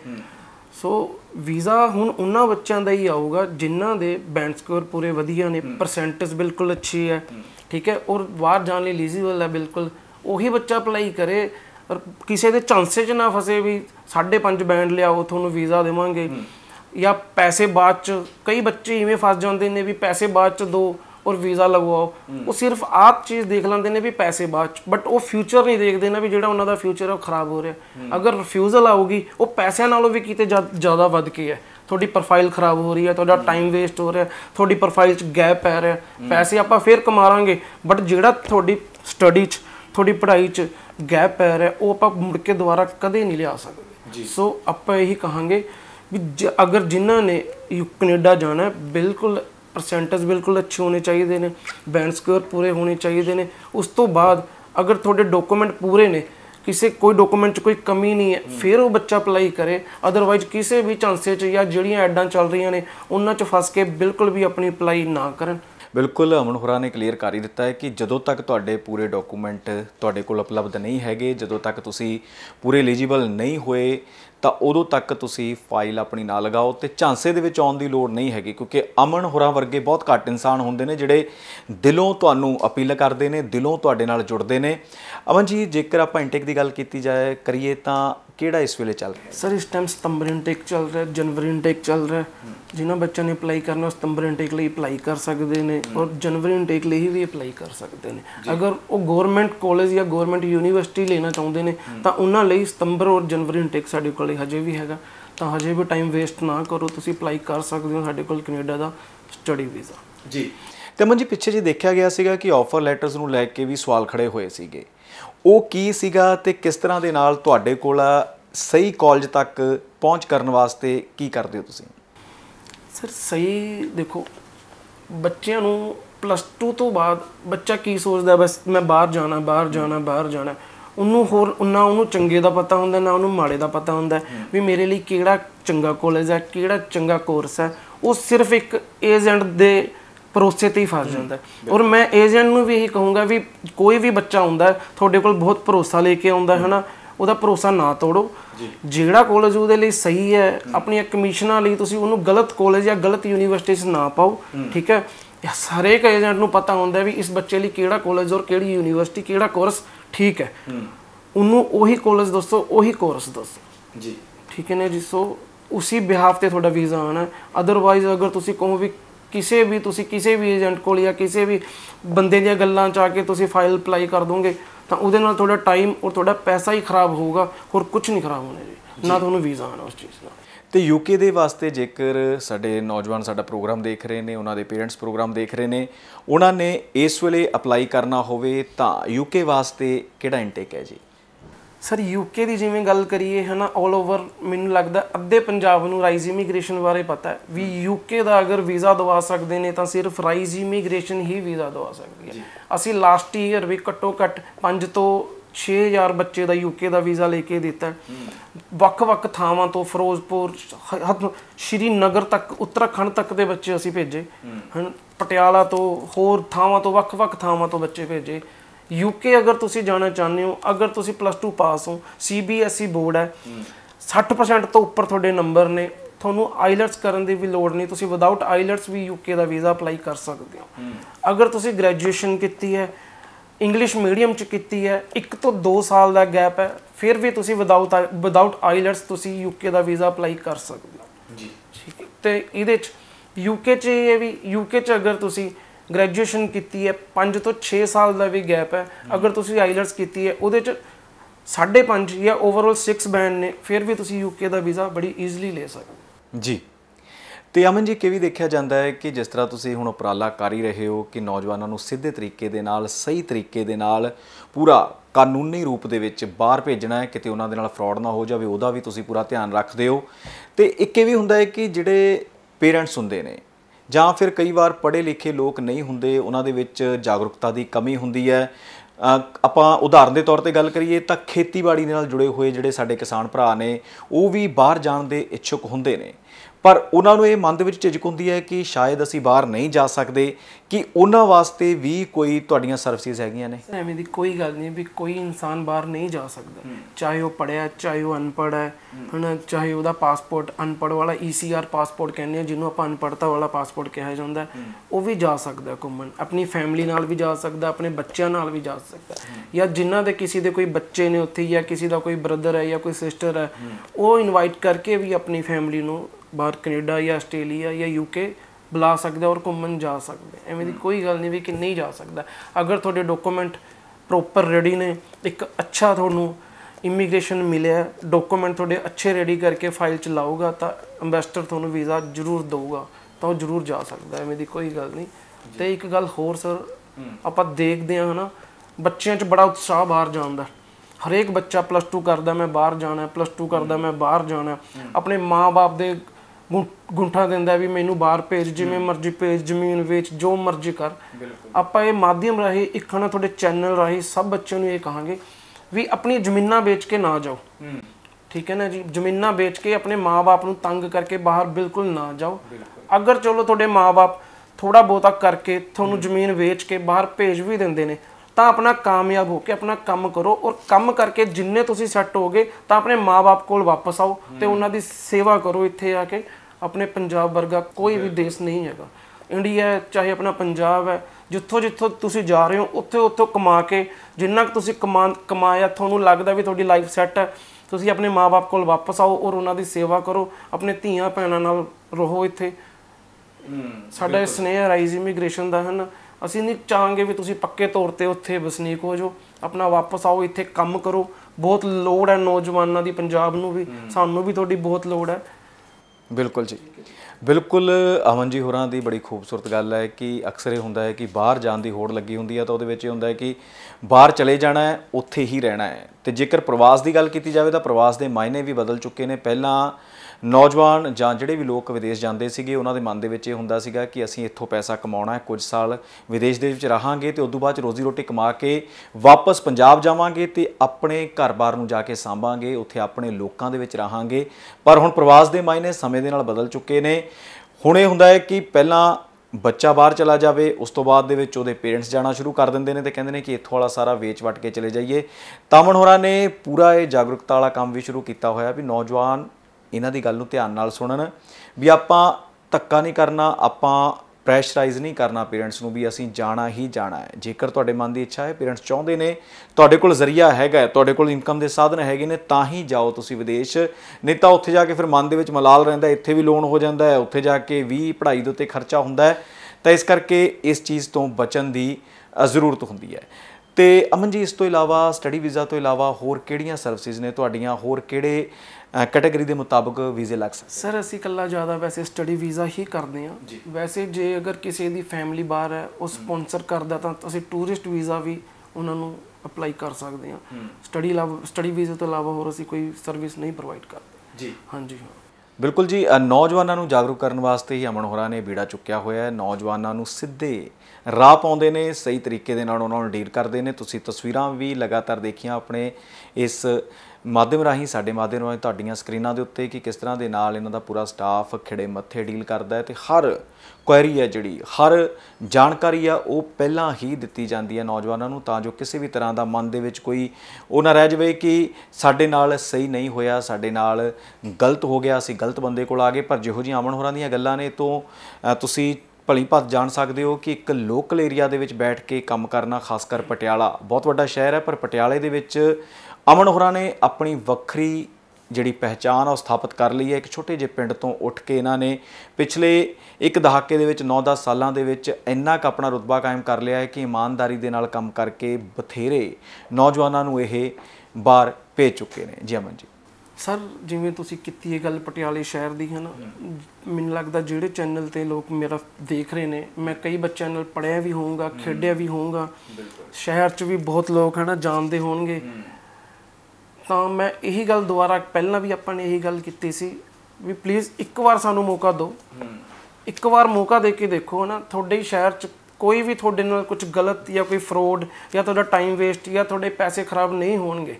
ਸੋ ਵੀਜ਼ਾ ਹੁਣ ਉਹਨਾਂ ਬੱਚਿਆਂ ਦਾ ਹੀ ਆਊਗਾ ਜਿਨ੍ਹਾਂ ਦੇ ਬੈਂਡ ਸਕੋਰ ਪੂਰੇ ਵਧੀਆ ਨੇ, ਪਰਸੈਂਟੇਜ ਬਿਲਕੁਲ ਅੱਛੀ ਹੈ, ਠੀਕ ਹੈ, ਔਰ ਬਾਹਰ ਜਾਣ ਲਈ ਐਲੀਜੀਬਲ ਹੈ ਬਿਲਕੁਲ। ਉਹੀ ਬੱਚਾ ਅਪਲਾਈ ਕਰੇ ਔਰ ਕਿਸੇ ਦੇ ਚਾਂਸੇ 'ਚ ਨਾ ਫਸੇ ਵੀ 5.5 ਬੈਂਡ ਲਿਆਓ ਤੁਹਾਨੂੰ ਵੀਜ਼ਾ ਦੇਵਾਂਗੇ, ਜਾਂ ਪੈਸੇ ਬਾਅਦ 'ਚ। ਕਈ ਬੱਚੇ ਇਵੇਂ ਫਸ ਜਾਂਦੇ ਨੇ ਵੀ ਪੈਸੇ ਬਾਅਦ 'ਚ ਦਿਓ ਔਰ ਵੀਜ਼ਾ ਲਗਵਾਓ। ਉਹ ਸਿਰਫ ਆਪ ਚੀਜ਼ ਦੇਖ ਲੈਂਦੇ ਨੇ ਵੀ ਪੈਸੇ ਬਾਅਦ 'ਚ, ਬਟ ਉਹ ਫਿਊਚਰ ਨਹੀਂ ਦੇਖਦੇ ਨਾ ਵੀ ਜਿਹੜਾ ਉਹਨਾਂ ਦਾ ਫਿਊਚਰ ਹੈ ਉਹ ਖਰਾਬ ਹੋ ਰਿਹਾ। ਅਗਰ ਰਿਫਿਊਜ਼ਲ ਆਊਗੀ, ਉਹ ਪੈਸਿਆਂ ਨਾਲੋਂ ਵੀ ਕਿਤੇ ਜ਼ਿਆਦਾ ਵੱਧ ਕੇ ਹੈ। ਤੁਹਾਡੀ ਪ੍ਰੋਫਾਈਲ ਖਰਾਬ ਹੋ ਰਹੀ ਹੈ, ਤੁਹਾਡਾ ਟਾਈਮ ਵੇਸਟ ਹੋ ਰਿਹਾ, ਤੁਹਾਡੀ ਪ੍ਰੋਫਾਈਲ 'ਚ ਗੈਪ ਪੈ ਰਿਹਾ। ਪੈਸੇ ਆਪਾਂ ਫਿਰ ਕਮਾਵਾਂਗੇ, ਬਟ ਜਿਹੜਾ ਤੁਹਾਡੀ ਸਟੱਡੀ 'ਚ, ਤੁਹਾਡੀ ਪੜ੍ਹਾਈ 'ਚ ਗੈਪ ਪੈ ਰਿਹਾ, ਉਹ ਆਪਾਂ ਮੁੜ ਕੇ ਦੁਬਾਰਾ ਕਦੇ ਨਹੀਂ ਲਿਆ ਸਕਦੇ। ਸੋ ਆਪਾਂ ਇਹੀ ਕਹਾਂਗੇ ਵੀ ਅਗਰ ਜਿਨ੍ਹਾਂ ਨੇ ਕੈਨੇਡਾ ਜਾਣਾ, ਬਿਲਕੁਲ ਪਰਸੈਂਟੇਜ ਬਿਲਕੁਲ ਅੱਛੇ ਹੋਣੇ ਚਾਹੀਦੇ ਨੇ, ਬੈਂਡ ਸਕੋਰ ਪੂਰੇ ਹੋਣੇ ਚਾਹੀਦੇ ਨੇ। ਉਸ ਤੋਂ ਬਾਅਦ ਅਗਰ ਤੁਹਾਡੇ ਡਾਕੂਮੈਂਟ ਪੂਰੇ ਨੇ, ਕੋਈ ਡਾਕੂਮੈਂਟ 'ਚ ਕੋਈ ਕਮੀ ਨਹੀਂ ਹੈ, ਫਿਰ ਉਹ ਬੱਚਾ ਅਪਲਾਈ ਕਰੇ। ਅਦਰਵਾਈਜ਼ ਕਿਸੇ ਵੀ ਚਾਂਸੇ 'ਚ ਜਾਂ ਜਿਹੜੀਆਂ ਐਡਾਂ ਚੱਲ ਰਹੀਆਂ ਨੇ ਉਹਨਾਂ 'ਚ ਫਸ ਕੇ ਬਿਲਕੁਲ ਵੀ ਆਪਣੀ ਅਪਲਾਈ ਨਾ ਕਰਨ। ਬਿਲਕੁਲ, ਅਮਨ ਹੋਰਾਂ ਨੇ ਕਲੀਅਰ ਕਰ ਹੀ ਦਿੱਤਾ ਹੈ ਕਿ ਜਦੋਂ ਤੱਕ ਤੁਹਾਡੇ ਪੂਰੇ ਡਾਕੂਮੈਂਟ ਤੁਹਾਡੇ ਕੋਲ ਉਪਲਬਧ ਨਹੀਂ ਹੈਗੇ, ਜਦੋਂ ਤੱਕ ਤੁਸੀਂ ਪੂਰੇ ਐਲੀਜੀਬਲ ਨਹੀਂ ਹੋਏ, ਤਾਂ ਉਦੋਂ ਤੱਕ ਤੁਸੀਂ ਫਾਈਲ ਆਪਣੀ ਨਾ ਲਗਾਓ ਤੇ ਝਾਂਸੇ ਦੇ ਵਿੱਚ ਆਉਣ ਦੀ ਲੋੜ ਨਹੀਂ ਹੈਗੀ। ਕਿਉਂਕਿ ਅਮਨ ਹੋਰਾਂ ਵਰਗੇ ਬਹੁਤ ਘੱਟ ਇਨਸਾਨ ਹੁੰਦੇ ਨੇ ਜਿਹੜੇ ਦਿਲੋਂ ਤੁਹਾਨੂੰ ਅਪੀਲ ਕਰਦੇ ਨੇ, ਦਿਲੋਂ ਤੁਹਾਡੇ ਨਾਲ ਜੁੜਦੇ ਨੇ। ਅਮਨ ਜੀ, ਜੇਕਰ ਆਪਾਂ ਇਨਟੇਕ ਦੀ ਗੱਲ ਕਰੀਏ ਤਾਂ ਕਿਹੜਾ ਇਸ ਵੇਲੇ ਚੱਲ ਰਿਹਾ? ਸਰ ਇਸ ਟਾਈਮ ਸਤੰਬਰ ਇਨਟੇਕ ਚੱਲ ਰਿਹਾ, ਜਨਵਰੀ ਇਨਟੇਕ ਚੱਲ ਰਿਹਾ। ਜਿਨ੍ਹਾਂ ਬੱਚਿਆਂ ਨੇ ਅਪਲਾਈ ਕਰਨਾ ਸਤੰਬਰ ਇਨਟੇਕ ਲਈ ਅਪਲਾਈ ਕਰ ਸਕਦੇ ਨੇ ਔਰ ਜਨਵਰੀ ਇਨਟੇਕ ਲਈ ਵੀ ਅਪਲਾਈ ਕਰ ਸਕਦੇ ਨੇ। ਅਗਰ ਉਹ ਗਵਰਨਮੈਂਟ ਕਾਲਜ ਜਾਂ ਗਵਰਨਮੈਂਟ ਯੂਨੀਵਰਸਿਟੀ ਲੈਣਾ ਚਾਹੁੰਦੇ ਨੇ ਤਾਂ ਉਹਨਾਂ ਲਈ ਸਤੰਬਰ ਔਰ ਜਨਵਰੀ ਇਨਟੇਕ ਸਾਡੇ ਕੋਲ ਹਜੇ ਵੀ ਹੈਗਾ। ਤਾਂ ਹਜੇ ਵੀ ਟਾਈਮ ਵੇਸਟ ਨਾ ਕਰੋ, ਤੁਸੀਂ ਅਪਲਾਈ ਕਰ ਸਕਦੇ ਹੋ ਸਾਡੇ ਕੋਲ ਕੈਨੇਡਾ ਦਾ ਸਟੱਡੀ ਵੀਜ਼ਾ ਜੀ। ਤੇ ਅਮਨ ਜੀ, ਪਿੱਛੇ ਜੀ ਦੇਖਿਆ ਗਿਆ ਸੀਗਾ ਕਿ ਆਫਰ ਲੈਟਰਸ ਨੂੰ ਲੈ ਕੇ ਵੀ ਸਵਾਲ ਖੜੇ ਹੋਏ ਸੀਗੇ, ਉਹ ਕੀ ਸੀਗਾ ਤੇ ਕਿਸ ਤਰ੍ਹਾਂ ਦੇ ਨਾਲ ਤੁਹਾਡੇ ਕੋਲ ਸਹੀ ਕਾਲਜ ਤੱਕ ਪਹੁੰਚ ਕਰਨ ਵਾਸਤੇ ਕੀ ਕਰਦੇ ਹੋ ਤੁਸੀਂ? ਸਰ ਸਹੀ ਦੇਖੋ, ਬੱਚਿਆਂ ਨੂੰ +2 ਤੋਂ ਬਾਅਦ ਬੱਚਾ ਕੀ ਸੋਚਦਾ, ਬਸ ਮੈਂ ਬਾਹਰ ਜਾਣਾ। ਉਹਨੂੰ ਚੰਗੇ ਦਾ ਪਤਾ ਹੁੰਦਾ, ਨਾ ਉਹਨੂੰ ਮਾੜੇ ਦਾ ਪਤਾ ਹੁੰਦਾ ਵੀ ਮੇਰੇ ਲਈ ਕਿਹੜਾ ਚੰਗਾ ਕਾਲਜ ਹੈ, ਕਿਹੜਾ ਚੰਗਾ ਕੋਰਸ ਹੈ। ਉਹ ਸਿਰਫ ਇੱਕ ਏਜੰਟ ਦੇ ਭਰੋਸੇ ਤੇ ਹੀ ਫਸ ਜਾਂਦਾ। ਔਰ ਮੈਂ ਏਜੰਟ ਨੂੰ ਵੀ ਇਹੀ ਕਹੂੰਗਾ ਵੀ ਕੋਈ ਵੀ ਬੱਚਾ ਆਉਂਦਾ ਤੁਹਾਡੇ ਕੋਲ ਬਹੁਤ ਭਰੋਸਾ ਲੈ ਕੇ ਆਉਂਦਾ ਹੈ ਨਾ, ਉਹਦਾ ਭਰੋਸਾ ਨਾ ਤੋੜੋ। ਜਿਹੜਾ ਕਾਲਜ ਉਹਦੇ ਲਈ ਸਹੀ ਹੈ, ਆਪਣੀਆਂ ਕਮਿਸ਼ਨਾਂ ਲਈ ਤੁਸੀਂ ਉਹਨੂੰ ਗਲਤ ਕਾਲਜ ਜਾਂ ਗਲਤ ਯੂਨੀਵਰਸਿਟੀ 'ਚ ਨਾ ਪਾਓ, ਠੀਕ ਹੈ। ਹਰੇਕ ਏਜੰਟ ਨੂੰ ਪਤਾ ਹੁੰਦਾ ਵੀ ਇਸ ਬੱਚੇ ਲਈ ਕਿਹੜਾ ਕਾਲਜ ਔਰ ਕਿਹੜੀ ਯੂਨੀਵਰਸਿਟੀ, ਕਿਹੜਾ ਕੋਰਸ ਠੀਕ ਹੈ। ਉਹਨੂੰ ਉਹੀ ਕਾਲਜ ਦੱਸੋ, ਉਹੀ ਕੋਰਸ ਦੱਸੋ ਜੀ, ਠੀਕ ਹੈ ਨਾ ਜੀ। ਸੋ ਉਸੀ ਬਿਹਾਫ ਤੇ ਤੁਹਾਡਾ ਵੀਜ਼ਾ ਆਉਣਾ। ਅਦਰਵਾਈਜ਼ ਅਗਰ ਤੁਸੀਂ ਕਹੋ ਵੀ ਕਿਸੇ ਵੀ ਏਜੰਟ ਕੋਲ ਜਾਂ ਕਿਸੇ ਵੀ ਬੰਦੇ ਦੀਆਂ ਗੱਲਾਂ 'ਚ ਆ ਕੇ ਤੁਸੀਂ ਫਾਈਲ ਅਪਲਾਈ ਕਰ ਦੋਗੇ ਤਾਂ ਉਹਦੇ ਨਾਲ ਤੁਹਾਡਾ ਟਾਈਮ ਔਰ ਤੁਹਾਡਾ ਪੈਸਾ ਹੀ ਖਰਾਬ ਹੋਊਗਾ, ਹੋਰ ਕੁਝ ਨਹੀਂ ਖਰਾਬ ਹੋਣਾ ਜੀ, ਨਾ ਤੁਹਾਨੂੰ ਵੀਜ਼ਾ ਆਉਣਾ ਉਸ ਚੀਜ਼ ਦਾ। ਤੇ ਯੂਕੇ ਦੇ ਵਾਸਤੇ ਜੇਕਰ ਸਾਡੇ ਨੌਜਵਾਨ ਸਾਡਾ ਪ੍ਰੋਗਰਾਮ ਦੇਖ ਰਹੇ ਨੇ, ਉਹਨਾਂ ਦੇ ਪੇਰੈਂਟਸ ਪ੍ਰੋਗਰਾਮ ਦੇਖ ਰਹੇ ਨੇ, ਉਹਨਾਂ ਨੇ ਇਸ ਵੇਲੇ ਅਪਲਾਈ ਕਰਨਾ ਹੋਵੇ ਤਾਂ ਯੂਕੇ ਵਾਸਤੇ ਕਿਹੜਾ ਇਨਟੇਕ ਹੈ ਜੀ? ਸਰ ਯੂਕੇ ਦੀ ਜਿਵੇਂ ਗੱਲ ਕਰੀਏ ਹੈ ਨਾ, ਆਲ ਓਵਰ ਮੈਨੂੰ ਲੱਗਦਾ ਅੱਧੇ ਪੰਜਾਬ ਨੂੰ ਰਾਈਜ਼ ਇਮੀਗ੍ਰੇਸ਼ਨ ਬਾਰੇ ਪਤਾ ਹੈ ਵੀ ਯੂਕੇ ਦਾ ਅਗਰ ਵੀਜ਼ਾ ਦਵਾ ਸਕਦੇ ਨੇ ਤਾਂ ਸਿਰਫ ਰਾਈਜ਼ ਇਮੀਗ੍ਰੇਸ਼ਨ ਹੀ ਵੀਜ਼ਾ ਦਵਾ ਸਕਦੀ ਹੈ। ਅਸੀਂ ਲਾਸਟ ਈਅਰ ਵੀ ਘੱਟੋ ਘੱਟ 5 ਤੋਂ 6000 ਬੱਚੇ ਦਾ ਯੂਕੇ ਦਾ ਵੀਜ਼ਾ ਲੈ ਕੇ ਦਿੱਤਾ। ਵੱਖ-ਵੱਖ ਥਾਵਾਂ ਤੋਂ ਫਿਰੋਜ਼ਪੁਰ, ਸ਼੍ਰੀਨਗਰ ਤੱਕ, ਉੱਤਰਾਖੰਡ ਤੱਕ ਦੇ ਬੱਚੇ ਅਸੀਂ ਭੇਜੇ ਹਨ, ਪਟਿਆਲਾ ਤੋਂ, ਹੋਰ ਥਾਵਾਂ ਤੋਂ, ਵੱਖ-ਵੱਖ ਥਾਵਾਂ ਤੋਂ ਬੱਚੇ ਭੇਜੇ। यूके अगर तुसी जाना चाहते हो, अगर तुसी +2 पास हो, CBSE बोर्ड है, 60% तो उपर थोड़े नंबर ने, ਤੁਹਾਨੂੰ ਆਈਲੈਟਸ ਕਰਨ ਦੀ ਵੀ ਲੋੜ ਨਹੀਂ, ਤੁਸੀਂ ਵਿਦਆਊਟ ਆਈਲੈਟਸ ਵੀ ਯੂਕੇ ਦਾ ਵੀਜ਼ਾ ਅਪਲਾਈ ਕਰ ਸਕਦੇ ਹੋ। ਅਗਰ ਤੁਸੀਂ ਗ੍ਰੈਜੂਏਸ਼ਨ ਕੀਤੀ ਹੈ, ਇੰਗਲਿਸ਼ ਮੀਡੀਅਮ ਚ ਕੀਤੀ ਹੈ, 1 ਤੋਂ 2 ਸਾਲ ਦਾ ਗੈਪ ਹੈ, ਫਿਰ ਵੀ ਤੁਸੀਂ ਵਿਦਆਊਟ ਆਈਲੈਟਸ ਤੁਸੀਂ ਯੂਕੇ ਦਾ ਵੀਜ਼ਾ ਅਪਲਾਈ ਕਰ ਸਕਦੇ ਹੋ ਜੀ। ਠੀਕ ਹੈ, ਤੇ ਇਹਦੇ ਚ ਯੂਕੇ ਚ ਇਹ ਵੀ, ਯੂਕੇ ਚ ਅਗਰ ਤੁਸੀਂ ਗ੍ਰੈਜੂਏਸ਼ਨ ਕੀਤੀ ਹੈ, 5 ਤੋਂ 6 ਸਾਲ ਦਾ ਵੀ ਗੈਪ ਹੈ, ਅਗਰ ਤੁਸੀਂ ਆਈਲੈਟਸ ਕੀਤੀ ਹੈ ਉਹਦੇ ਚ 5.5 ਜਾਂ ਓਵਰਆਲ 6 ਬੈਂਡ ਨੇ, ਫਿਰ ਵੀ ਤੁਸੀਂ ਯੂਕੇ ਦਾ ਵੀਜ਼ਾ ਬੜੀ ਈਜ਼ੀਲੀ ਲੈ ਸਕਦੇ ਹੋ ਜੀ। ਤੇ ਅਮਨ ਜੀ, ਕਿ ਵੀ ਦੇਖਿਆ ਜਾਂਦਾ ਹੈ ਕਿ ਜਿਸ ਤਰ੍ਹਾਂ ਤੁਸੀਂ ਹੁਣ ਉਪਰਾਲਾ ਕਰ ਹੀ ਰਹੇ ਹੋ ਕਿ ਨੌਜਵਾਨਾਂ ਨੂੰ ਸਿੱਧੇ ਤਰੀਕੇ ਦੇ ਨਾਲ, ਸਹੀ ਤਰੀਕੇ ਦੇ ਨਾਲ, ਪੂਰਾ ਕਾਨੂੰਨੀ ਰੂਪ ਦੇ ਵਿੱਚ ਬਾਹਰ ਭੇਜਣਾ ਹੈ, ਕਿਤੇ ਉਹਨਾਂ ਦੇ ਨਾਲ ਫਰਾਡ ਨਾ ਹੋ ਜਾਵੇ, ਉਹਦਾ ਵੀ ਤੁਸੀਂ ਪੂਰਾ ਧਿਆਨ ਰੱਖਦੇ ਹੋ। ਤੇ ਇੱਕ ਇਹ ਵੀ ਹੁੰਦਾ ਹੈ ਕਿ ਜਿਹੜੇ ਪੇਰੈਂਟਸ ਹੁੰਦੇ ਨੇ ਜਾਂ ਫਿਰ ਕਈ ਵਾਰ ਪੜ੍ਹੇ ਲਿਖੇ ਲੋਕ ਨਹੀਂ ਹੁੰਦੇ, ਉਹਨਾਂ ਦੇ ਵਿੱਚ ਜਾਗਰੂਕਤਾ ਦੀ ਕਮੀ ਹੁੰਦੀ ਹੈ। ਆਪਾਂ ਉਦਾਹਰਨ ਦੇ ਤੌਰ ਤੇ ਗੱਲ ਕਰੀਏ ਤਾਂ ਖੇਤੀਬਾੜੀ ਨਾਲ ਜੁੜੇ ਹੋਏ ਜਿਹੜੇ ਸਾਡੇ ਕਿਸਾਨ ਭਰਾ ਨੇ, ਉਹ ਵੀ ਬਾਹਰ ਜਾਣ ਦੇ ਇੱਛੁਕ ਹੁੰਦੇ ਨੇ, ਪਰ ਉਹਨਾਂ ਨੂੰ ਇਹ ਮਨ ਦੇ ਵਿੱਚ ਝਿਜਕ ਹੁੰਦੀ ਹੈ ਕਿ ਸ਼ਾਇਦ ਅਸੀਂ ਬਾਹਰ ਨਹੀਂ ਜਾ ਸਕਦੇ, ਕਿ ਉਹਨਾਂ ਵਾਸਤੇ ਵੀ ਕੋਈ ਤੁਹਾਡੀਆਂ ਸਰਵਿਸਿਜ਼ ਹੈਗੀਆਂ ਨੇ? ਐਵੇਂ ਦੀ ਕੋਈ ਗੱਲ ਨਹੀਂ ਵੀ ਕੋਈ ਇਨਸਾਨ ਬਾਹਰ ਨਹੀਂ ਜਾ ਸਕਦਾ, ਚਾਹੇ ਉਹ ਪੜ੍ਹਿਆ ਚਾਹੇ ਉਹ ਅਨਪੜ੍ਹ ਹੈ, ਹਨਾ, ਚਾਹੇ ਉਹਦਾ ਪਾਸਪੋਰਟ ਅਨਪੜ੍ਹ ਵਾਲਾ ECR ਪਾਸਪੋਰਟ ਕਹਿੰਦੇ ਆ, ਜਿਹਨੂੰ ਆਪਾਂ ਅਨਪੜ੍ਹਤਾ ਵਾਲਾ ਪਾਸਪੋਰਟ ਕਿਹਾ ਜਾਂਦਾ, ਉਹ ਵੀ ਜਾ ਸਕਦਾ ਘੁੰਮਣ, ਆਪਣੀ ਫੈਮਿਲੀ ਨਾਲ ਵੀ ਜਾ ਸਕਦਾ, ਆਪਣੇ ਬੱਚਿਆਂ ਨਾਲ ਵੀ ਜਾ ਸਕਦਾ, ਜਾਂ ਜਿਨ੍ਹਾਂ ਦੇ ਕਿਸੇ ਦੇ ਕੋਈ ਬੱਚੇ ਨੇ ਉੱਥੇ, ਜਾਂ ਕਿਸੇ ਦਾ ਕੋਈ ਬ੍ਰਦਰ ਹੈ ਜਾਂ ਕੋਈ ਸਿਸਟਰ ਹੈ, ਉਹ ਇਨਵਾਈਟ ਕਰਕੇ ਵੀ ਆਪਣੀ ਫੈਮਿਲੀ ਨੂੰ ਬਾਹਰ ਕੈਨੇਡਾ ਜਾਂ ਆਸਟ੍ਰੇਲੀਆ ਜਾਂ UK ਬੁਲਾ ਸਕਦਾ ਔਰ ਘੁੰਮਣ ਜਾ ਸਕਦੇ। ਐਵੇਂ ਦੀ ਕੋਈ ਗੱਲ ਨਹੀਂ ਵੀ ਕਿ ਨਹੀਂ ਜਾ ਸਕਦਾ। ਅਗਰ ਤੁਹਾਡੇ ਡਾਕੂਮੈਂਟ ਪ੍ਰੋਪਰ ਰੈਡੀ ਨੇ, ਇੱਕ ਅੱਛਾ ਤੁਹਾਨੂੰ ਇਮੀਗ੍ਰੇਸ਼ਨ ਮਿਲਿਆ, ਡਾਕੂਮੈਂਟ ਤੁਹਾਡੇ ਅੱਛੇ ਰੈਡੀ ਕਰਕੇ ਫਾਈਲ 'ਚ ਲਾਊਗਾ ਤਾਂ ਅੰਬੈਸਡਰ ਤੁਹਾਨੂੰ ਵੀਜ਼ਾ ਜ਼ਰੂਰ ਦਊਗਾ, ਤਾਂ ਉਹ ਜ਼ਰੂਰ ਜਾ ਸਕਦਾ। ਐਵੇਂ ਦੀ ਕੋਈ ਗੱਲ ਨਹੀਂ। ਤੇ ਇੱਕ ਗੱਲ ਹੋਰ ਸਰ, ਆਪਾਂ ਦੇਖਦੇ ਹਾਂ ਨਾ, ਬੱਚਿਆਂ 'ਚ ਬੜਾ ਉਤਸ਼ਾਹ ਬਾਹਰ ਜਾਣ ਦਾ। ਹਰੇਕ ਬੱਚਾ +2 ਕਰਦਾ ਮੈਂ ਬਾਹਰ ਜਾਣਾ, +2 ਕਰਦਾ ਮੈਂ ਬਾਹਰ ਜਾਣਾ, ਆਪਣੇ ਮਾਂ-ਬਾਪ ਦੇ ਗੁੰਠਾ ਦਿੰਦਾ ਵੀ ਮੈਨੂੰ ਬਾਹਰ ਭੇਜ, ਜਿਵੇਂ ਮਰਜ਼ੀ ਭੇਜ, ਜ਼ਮੀਨ ਵੇਚ, ਜੋ ਮਰਜ਼ੀ ਕਰ। ਆਪਾਂ ਇਹ ਮਾਧਿਅਮ ਰਾਹੀਂ, ਇੱਕ ਨਾ ਤੁਹਾਡੇ ਚੈਨਲ ਰਾਹੀਂ ਸਭ ਬੱਚਿਆਂ ਨੂੰ ਇਹ ਕਹਾਂਗੇ ਵੀ ਆਪਣੀ ਜ਼ਮੀਨਾਂ ਵੇਚ ਕੇ ਨਾ ਜਾਓ। ਠੀਕ ਹੈ ਨਾ ਜੀ, ਜ਼ਮੀਨਾਂ ਵੇਚ ਕੇ ਆਪਣੇ ਮਾਂ-ਬਾਪ ਨੂੰ ਤੰਗ ਕਰਕੇ ਬਾਹਰ ਬਿਲਕੁਲ ਨਾ ਜਾਓ। ਅਗਰ ਚਲੋ ਤੁਹਾਡੇ ਮਾਂ-ਬਾਪ ਥੋੜਾ ਬਹੁਤਾ ਕਰਕੇ ਤੁਹਾਨੂੰ ਜ਼ਮੀਨ ਵੇਚ ਕੇ ਬਾਹਰ ਭੇਜ ਵੀ ਦਿੰਦੇ ਨੇ, ਤਾਂ ਆਪਣਾ ਕਾਮਯਾਬ ਹੋ ਕੇ ਆਪਣਾ ਕੰਮ ਕਰੋ, ਔਰ ਕੰਮ ਕਰਕੇ ਜਿੰਨੇ ਤੁਸੀਂ ਸੈੱਟ ਹੋਗੇ ਤਾਂ ਆਪਣੇ ਮਾਂ-ਬਾਪ ਕੋਲ ਵਾਪਸ ਆਓ ਤੇ ਉਹਨਾਂ ਦੀ ਸੇਵਾ ਕਰੋ। ਇੱਥੇ ਆ ਕੇ ਆਪਣੇ ਪੰਜਾਬ ਵਰਗਾ ਕੋਈ ਵੀ ਦੇਸ਼ ਨਹੀਂ ਹੈਗਾ, ਇੰਡੀਆ ਚਾਹੇ ਆਪਣਾ ਪੰਜਾਬ ਹੈ, ਜਿੱਥੋਂ ਜਿੱਥੋਂ ਤੁਸੀਂ ਜਾ ਰਹੇ ਹੋ ਉੱਥੇ ਉੱਥੋਂ ਕਮਾ ਕੇ, ਜਿੰਨਾ ਕੁ ਤੁਸੀਂ ਕਮਾਇਆ ਤੁਹਾਨੂੰ ਲੱਗਦਾ ਵੀ ਤੁਹਾਡੀ ਲਾਈਫ ਸੈੱਟ ਹੈ, ਤੁਸੀਂ ਆਪਣੇ ਮਾਂ-ਬਾਪ ਕੋਲ ਵਾਪਸ ਆਓ ਔਰ ਉਹਨਾਂ ਦੀ ਸੇਵਾ ਕਰੋ, ਆਪਣੇ ਧੀਆਂ ਭੈਣਾਂ ਨਾਲ ਰਹੋ ਇੱਥੇ। ਸਾਡਾ ਇਹ ਸਨੇਹ ਰਾਈਜ਼ ਇਮੀਗ੍ਰੇਸ਼ਨ ਦਾ ਹੈ ਨਾ, ਅਸੀਂ ਨਹੀਂ ਚਾਹਾਂਗੇ ਵੀ ਤੁਸੀਂ ਪੱਕੇ ਤੌਰ ਤੇ ਉੱਥੇ ਵਸਨੀਕ ਹੋ ਜਾਓ, ਆਪਣਾ ਵਾਪਸ ਆਓ, ਇੱਥੇ ਕੰਮ ਕਰੋ। ਬਹੁਤ ਲੋੜ ਹੈ ਨੌਜਵਾਨਾਂ ਦੀ, ਪੰਜਾਬ ਨੂੰ ਵੀ, ਸਾਨੂੰ ਵੀ ਤੁਹਾਡੀ ਬਹੁਤ ਲੋੜ ਹੈ। ਬਿਲਕੁਲ ਜੀ, ਬਿਲਕੁਲ। ਅਮਨ ਜੀ ਹੋਰਾਂ ਦੀ ਬੜੀ ਖੂਬਸੂਰਤ ਗੱਲ ਹੈ ਕਿ ਅਕਸਰ ਇਹ ਹੁੰਦਾ ਹੈ ਕਿ ਬਾਹਰ ਜਾਣ ਦੀ ਹੋੜ ਲੱਗੀ ਹੁੰਦੀ ਹੈ ਤਾਂ ਉਹਦੇ ਵਿੱਚ ਇਹ ਹੁੰਦਾ ਹੈ ਕਿ ਬਾਹਰ ਚਲੇ ਜਾਣਾ ਹੈ, ਉੱਥੇ ਹੀ ਰਹਿਣਾ ਹੈ। ਤੇ ਜੇਕਰ ਪ੍ਰਵਾਸ ਦੀ ਗੱਲ ਕੀਤੀ ਜਾਵੇ ਤਾਂ ਪ੍ਰਵਾਸ ਦੇ ਮਾਇਨੇ ਵੀ ਬਦਲ ਚੁੱਕੇ ਨੇ। ਪਹਿਲਾਂ ਨੌਜਵਾਨ ਜਾਂ ਜਿਹੜੇ ਵੀ ਲੋਕ ਵਿਦੇਸ਼ ਜਾਂਦੇ ਸੀਗੇ, ਉਹਨਾਂ ਦੇ ਮਨ ਦੇ ਵਿੱਚ ਇਹ ਹੁੰਦਾ ਸੀਗਾ ਕਿ ਅਸੀਂ ਇੱਥੋਂ ਪੈਸਾ ਕਮਾਉਣਾ ਹੈ, ਕੁਝ ਸਾਲ ਵਿਦੇਸ਼ ਦੇ ਵਿੱਚ ਰਹਾਂਗੇ ਤੇ ਉਸ ਤੋਂ ਬਾਅਦ 'ਚ ਰੋਜ਼ੀ ਰੋਟੀ ਕਮਾ ਕੇ ਵਾਪਸ ਪੰਜਾਬ ਜਾਵਾਂਗੇ ਤੇ ਆਪਣੇ ਘਰ-ਬਾਰ ਨੂੰ ਜਾ ਕੇ ਸਾਂਭਾਂਗੇ, ਉੱਥੇ ਆਪਣੇ ਲੋਕਾਂ ਦੇ ਵਿੱਚ ਰਹਾਂਗੇ। ਪਰ ਹੁਣ ਪ੍ਰਵਾਸ ਦੇ ਮਾਇਨੇ ਸਮੇਂ ਦੇ ਨਾਲ ਬਦਲ ਚੁੱਕੇ ਨੇ। ਹੁਣ ਇਹ ਹੁੰਦਾ ਹੈ ਕਿ ਪਹਿਲਾਂ ਬੱਚਾ ਬਾਹਰ ਚਲਾ ਜਾਵੇ, ਉਸ ਤੋਂ ਬਾਅਦ ਦੇ ਵਿੱਚ ਉਹਦੇ ਪੇਰੈਂਟਸ ਜਾਣਾ ਸ਼ੁਰੂ ਕਰ ਦਿੰਦੇ ਨੇ ਤੇ ਕਹਿੰਦੇ ਨੇ ਕਿ ਇੱਥੋਂ ਵਾਲਾ ਸਾਰਾ ਵੇਚ ਵਟ ਕੇ ਚਲੇ ਜਾਈਏ। ਤਾਮਨ ਹੋਰਾਂ ਨੇ ਪੂਰਾ ਇਹ ਜਾਗਰੂਕਤਾ ਵਾਲਾ ਕੰਮ ਵੀ ਸ਼ੁਰੂ ਕੀਤਾ ਹੋਇਆ ਵੀ ਨੌਜਵਾਨ ਇਹਨਾਂ ਦੀ ਗੱਲ ਨੂੰ ਧਿਆਨ ਨਾਲ ਸੁਣਨ, ਵੀ ਆਪਾਂ ਧੱਕਾ ਨਹੀਂ ਕਰਨਾ, ਆਪਾਂ ਪ੍ਰੈਸ਼ਰਾਈਜ਼ ਨਹੀਂ ਕਰਨਾ ਪੇਰੈਂਟਸ ਨੂੰ ਵੀ ਅਸੀਂ ਜਾਣਾ ਹੀ ਜਾਣਾ ਹੈ। ਜੇਕਰ ਤੁਹਾਡੇ ਮਨ ਦੀ ਇੱਛਾ ਹੈ, ਪੇਰੈਂਟਸ ਚਾਹੁੰਦੇ ਨੇ, ਤੁਹਾਡੇ ਕੋਲ ਜ਼ਰੀਆ ਹੈਗਾ, ਤੁਹਾਡੇ ਕੋਲ ਇਨਕਮ ਦੇ ਸਾਧਨ ਹੈਗੇ ਨੇ, ਤਾਂ ਹੀ ਜਾਓ ਤੁਸੀਂ ਵਿਦੇਸ਼। ਨਹੀਂ ਤਾਂ ਉੱਥੇ ਜਾ ਕੇ ਫਿਰ ਮਨ ਦੇ ਵਿੱਚ ਮਲਾਲ ਰਹਿੰਦਾ, ਇੱਥੇ ਵੀ ਲੋਨ ਹੋ ਜਾਂਦਾ ਹੈ, ਉੱਥੇ ਜਾ ਕੇ ਵੀ ਪੜ੍ਹਾਈ ਦੇ ਉੱਤੇ ਖਰਚਾ ਹੁੰਦਾ ਹੈ। ਤਾਂ ਇਸ ਕਰਕੇ ਇਸ ਚੀਜ਼ ਤੋਂ ਬਚਣ ਦੀ ਜ਼ਰੂਰਤ ਹੁੰਦੀ ਹੈ। ਤੇ ਅਮਨ ਜੀ, ਇਸ ਤੋਂ ਇਲਾਵਾ ਸਟੱਡੀ ਵੀਜ਼ਾ ਤੋਂ ਇਲਾਵਾ ਹੋਰ ਕਿਹੜੀਆਂ ਸਰਵਿਸਿਜ਼ ਨੇ ਤੁਹਾਡੀਆਂ? ਹੋਰ ਕਿਹੜੇ ਕੈਟਾਗਰੀ ਦੇ ਮੁਤਾਬਕ ਵੀਜ਼ੇ ਲੱਗ ਸਕਦੇ? ਸਰ ਅਸੀਂ ਇਕੱਲਾ ਜ਼ਿਆਦਾ ਵੈਸੇ ਸਟੱਡੀ ਵੀਜ਼ਾ ਹੀ ਕਰਦੇ ਹਾਂ। ਵੈਸੇ ਜੇ ਅਗਰ ਕਿਸੇ ਦੀ ਫੈਮਿਲੀ ਬਾਹਰ ਹੈ, ਉਹ ਸਪੋਂਸਰ ਕਰਦਾ, ਤਾਂ ਅਸੀਂ ਟੂਰਿਸਟ ਵੀਜ਼ਾ ਵੀ ਉਹਨਾਂ ਨੂੰ ਅਪਲਾਈ ਕਰ ਸਕਦੇ ਹਾਂ। ਸਟੱਡੀ ਵੀਜ਼ੇ ਤੋਂ ਇਲਾਵਾ ਹੋਰ ਅਸੀਂ ਕੋਈ ਸਰਵਿਸ ਨਹੀਂ ਪ੍ਰੋਵਾਈਡ ਕਰਦੇ ਜੀ। ਹਾਂਜੀ ਹਾਂ, ਬਿਲਕੁਲ ਜੀ। ਨੌਜਵਾਨਾਂ ਨੂੰ ਜਾਗਰੂਕ ਕਰਨ ਵਾਸਤੇ ਹੀ ਅਮਨ ਹੋਰਾਂ ਨੇ ਬੀੜਾ ਚੁੱਕਿਆ ਹੋਇਆ ਹੈ। ਨੌਜਵਾਨਾਂ ਨੂੰ ਸਿੱਧੇ ਰਾਹ ਪਾਉਂਦੇ ਨੇ, ਸਹੀ ਤਰੀਕੇ ਦੇ ਨਾਲ ਉਹਨਾਂ ਨੂੰ ਡੀਲ ਕਰਦੇ ਨੇ। ਤੁਸੀਂ ਤਸਵੀਰਾਂ ਵੀ ਲਗਾਤਾਰ ਦੇਖੀਆਂ ਆਪਣੇ ਇਸ ਮਾਧਿਅਮ ਰਾਹੀਂ ਸਾਡੇ ਮਾਧਿਅਮ ਰਾਹੀਂ ਤੁਹਾਡੀਆਂ ਸਕਰੀਨਾਂ ਦੇ ਉੱਤੇ ਕਿ ਕਿਸ ਤਰ੍ਹਾਂ ਦੇ ਨਾਲ ਇਹਨਾਂ ਦਾ ਪੂਰਾ ਸਟਾਫ ਖਿੜੇ ਮੱਥੇ ਡੀਲ ਕਰਦਾ ਹੈ ਤੇ ਹਰ ਕੁਐਰੀ ਹੈ ਜਿਹੜੀ ਹਰ ਜਾਣਕਾਰੀ ਆ ਉਹ ਪਹਿਲਾਂ ਹੀ ਦਿੱਤੀ ਜਾਂਦੀ ਹੈ ਨੌਜਵਾਨਾਂ ਨੂੰ, ਤਾਂ ਜੋ ਕਿਸੇ ਵੀ ਤਰ੍ਹਾਂ ਦਾ ਮਨ ਦੇ ਵਿੱਚ ਕੋਈ ਉਹ ਨਾ ਰਹਿ ਜਾਵੇ ਕਿ ਸਾਡੇ ਨਾਲ ਸਹੀ ਨਹੀਂ ਹੋਇਆ, ਸਾਡੇ ਨਾਲ ਗਲਤ ਹੋ ਗਿਆ, ਅਸੀਂ ਗਲਤ ਬੰਦੇ ਕੋਲ ਆ ਗਏ। ਪਰ ਜਿਹੋ ਜਿਹੀਆਂ ਅਮਨ ਹੋਰਾਂ ਦੀਆਂ ਗੱਲਾਂ ਨੇ ਤੋਂ ਤੁਸੀਂ ਭਲੀ ਭਾਤ ਜਾਣ ਸਕਦੇ ਹੋ ਕਿ ਇੱਕ ਲੋਕਲ ਏਰੀਆ ਦੇ ਵਿੱਚ ਬੈਠ ਕੇ ਕੰਮ ਕਰਨਾ, ਖਾਸ ਕਰ ਪਟਿਆਲਾ ਬਹੁਤ ਵੱਡਾ ਸ਼ਹਿਰ ਹੈ, ਪਰ ਪਟਿਆਲੇ ਦੇ ਵਿੱਚ ਅਮਨ ਹੋਰਾਂ ਨੇ ਆਪਣੀ ਵੱਖਰੀ ਜਿਹੜੀ ਪਹਿਚਾਣ ਆ ਉਹ ਸਥਾਪਿਤ ਕਰ ਲਈ ਹੈ। ਇੱਕ ਛੋਟੇ ਜਿਹੇ ਪਿੰਡ ਤੋਂ ਉੱਠ ਕੇ ਇਹਨਾਂ ਨੇ ਪਿਛਲੇ ਇੱਕ ਦਹਾਕੇ ਦੇ ਵਿੱਚ 9-10 ਸਾਲਾਂ ਦੇ ਵਿੱਚ ਇੰਨਾ ਕੁ ਆਪਣਾ ਰੁਤਬਾ ਕਾਇਮ ਕਰ ਲਿਆ ਹੈ ਕਿ ਇਮਾਨਦਾਰੀ ਦੇ ਨਾਲ ਕੰਮ ਕਰਕੇ ਬਥੇਰੇ ਨੌਜਵਾਨਾਂ ਨੂੰ ਇਹ ਬਾਹਰ ਭੇਜ ਚੁੱਕੇ ਨੇ। ਜੀ ਅਮਨ ਜੀ। ਸਰ ਜਿਵੇਂ ਤੁਸੀਂ ਕੀਤੀ ਇਹ ਗੱਲ ਪਟਿਆਲੇ ਸ਼ਹਿਰ ਦੀ ਹੈ ਨਾ, ਮੈਨੂੰ ਲੱਗਦਾ ਜਿਹੜੇ ਚੈਨਲ ਤੇ ਲੋਕ ਮੇਰਾ ਦੇਖ ਰਹੇ ਨੇ, ਮੈਂ ਕਈ ਬੱਚਿਆਂ ਨਾਲ ਪੜ੍ਹਿਆ ਵੀ ਹੋਊਗਾ, ਖੇਡਿਆ ਵੀ ਹੋਊਗਾ, ਸ਼ਹਿਰ 'ਚ ਵੀ ਬਹੁਤ ਲੋਕ ਹੈ ਨਾ ਜਾਣਦੇ ਹੋਣਗੇ। ਤਾਂ ਮੈਂ ਇਹੀ ਗੱਲ ਦੁਬਾਰਾ ਪਹਿਲਾਂ ਵੀ ਆਪਾਂ ਨੇ ਇਹੀ ਗੱਲ ਕੀਤੀ ਸੀ ਵੀ ਪਲੀਜ਼ ਇੱਕ ਵਾਰ ਸਾਨੂੰ ਮੌਕਾ ਦਿਓ, ਇੱਕ ਵਾਰ ਮੌਕਾ ਦੇ ਕੇ ਦੇਖੋ ਨਾ, ਤੁਹਾਡੇ ਸ਼ਹਿਰ 'ਚ ਕੋਈ ਵੀ ਤੁਹਾਡੇ ਨਾਲ ਕੁਝ ਗਲਤ ਜਾਂ ਕੋਈ ਫਰੋਡ ਜਾਂ ਤੁਹਾਡਾ ਟਾਈਮ ਵੇਸਟ ਜਾਂ ਤੁਹਾਡੇ ਪੈਸੇ ਖਰਾਬ ਨਹੀਂ ਹੋਣਗੇ।